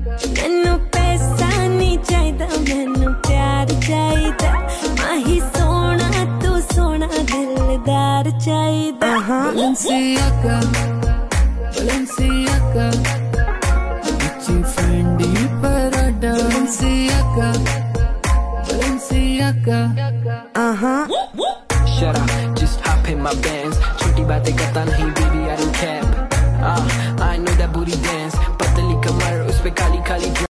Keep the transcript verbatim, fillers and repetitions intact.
मैनू पैसा नहीं चाहिदा, मैनू प्यार चाहिदा। माही सोना तू सोना दिलदार चाहिदा। Balenciaga, Balenciaga, Gucci, Fendi, Prada, Balenciaga, Balenciaga. Uh-huh. Shut up, just hop in my Benz. छोटी बातें करता नहीं baby, I don't care. Ah, I know that booty dance. पतली कमर उस पे काली काली